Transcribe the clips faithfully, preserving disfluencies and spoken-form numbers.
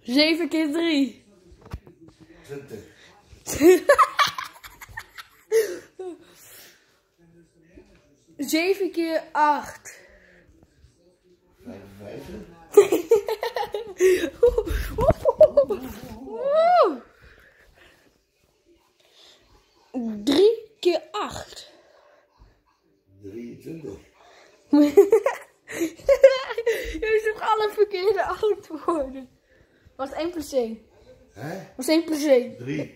zeven keer drie. twintig. zeven keer acht. vijfenvijftig. drie keer acht. drieëntwintig. Je zegt alle verkeerde antwoorden. Was één plus één. Hè? Was één plus één. drie.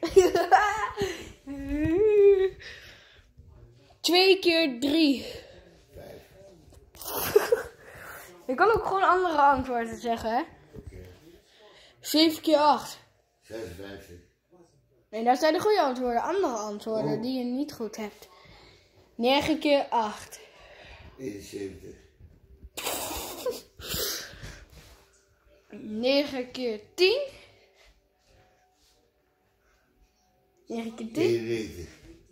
twee keer drie. vijf. Je kan ook gewoon andere antwoorden zeggen, hè? Okay. zeven keer acht. zesenvijftig. Nee, dat zijn de goede antwoorden. Andere antwoorden Oh. die je niet goed hebt. negen keer acht. eenenzeventig. negen keer tien. negen keer tien. eenennegentig.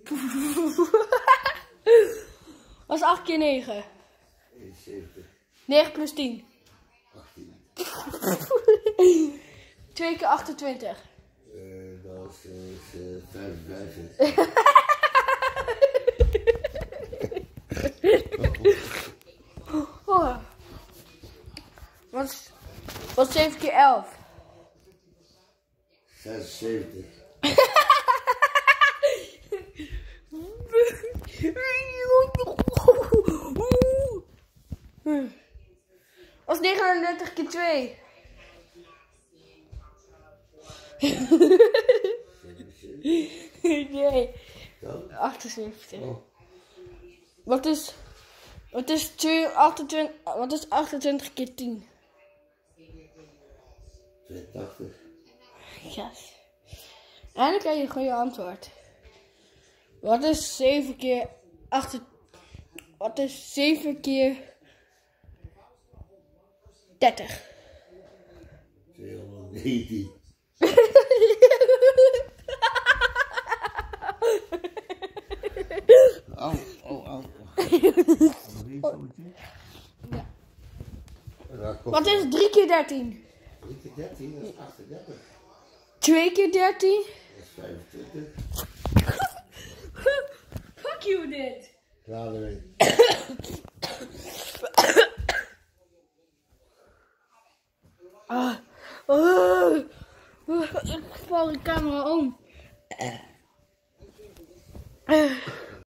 Was acht keer negen. eenenzeventig. negen plus tien. achttien. twee keer achtentwintig. Uh, dat is uh, vijfenvijftig. Oh. Wat is, wat is zeven keer elf? zesenzeventig. Wat is negenendertig keer twee? Nee, Dan? achtenzeventig. Oh. Wat is, wat is, twee, achtentwintig, wat is achtentwintig keer tien? tweeëntachtig. Yes. En dan krijg je een goede antwoord. Wat is zeven keer acht? Wat is zeven keer dertig? tweehonderdnegentien. Au, au, au. Ja. Wat is drie keer dertien? drie keer dertien, dat is achtendertig. twee keer dertien? Dat is vijfentwintig. Fuck you dit. Klaar ermee. Ah. Oh. Ik val de camera om. Uh.